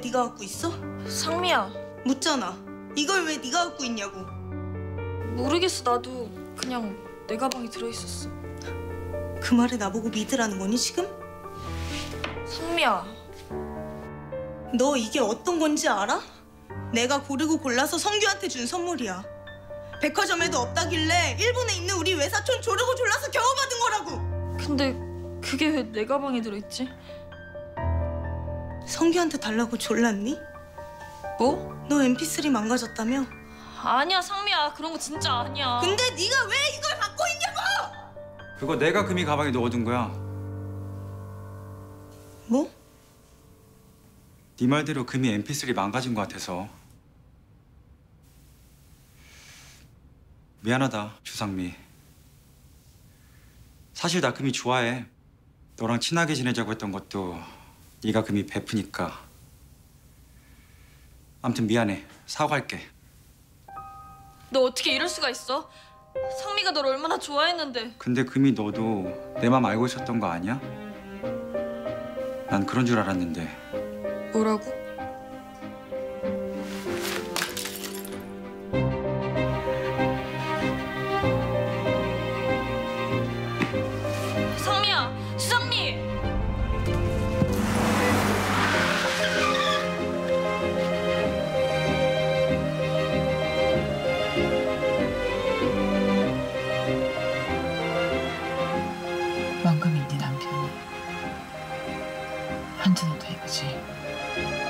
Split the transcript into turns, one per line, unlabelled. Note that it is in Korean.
네가 갖고 있어?
상미야.
묻잖아. 이걸 왜 네가 갖고 있냐고.
모르겠어. 나도 그냥 내 가방에 들어있었어.
그 말에 나보고 믿으라는 거니 지금?
상미야.
너 이게 어떤 건지 알아? 내가 고르고 골라서 성규한테 준 선물이야. 백화점에도 없다길래 일본에 있는 우리 외사촌 조르고 졸라서 겨우 받은 거라고.
근데 그게 왜 내 가방에 들어있지?
성규한테 달라고 졸랐니?
뭐?
너 MP3 망가졌다며?
아니야 상미야. 그런 거 진짜 아니야.
근데 네가 왜 이걸 갖고 있냐고!
그거 내가 금이 가방에 넣어둔 거야.
뭐?
네 말대로 금이 MP3 망가진 거 같아서. 미안하다, 주상미. 사실 나 금이 좋아해. 너랑 친하게 지내자고 했던 것도 네가 금이 베프니까. 아무튼 미안해. 사과할게.
너 어떻게 이럴 수가 있어? 상미가 널 얼마나 좋아했는데.
근데 금이 너도 내 맘 알고 있었던 거 아니야? 난 그런 줄 알았는데.
뭐라고? 상미야, 수상미!
왕금이 네 남편이 한준이도 이거지.